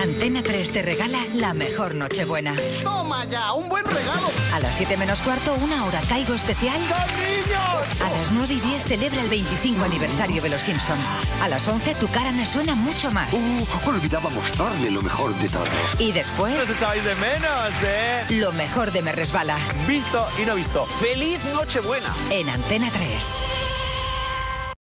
Antena 3 te regala la mejor Nochebuena. ¡Toma ya! ¡Un buen regalo! A las 7 menos cuarto, una hora Caigo especial. ¡Cariños! A las 9 y 10 celebra el 25 aniversario de Los Simpson. A las 11 Tu cara me suena mucho más. Olvidaba mostrarle lo mejor de todo. Y después... ¡Nos echáis de menos, Lo mejor de Me Resbala. Visto y no visto. ¡Feliz Nochebuena! En Antena 3.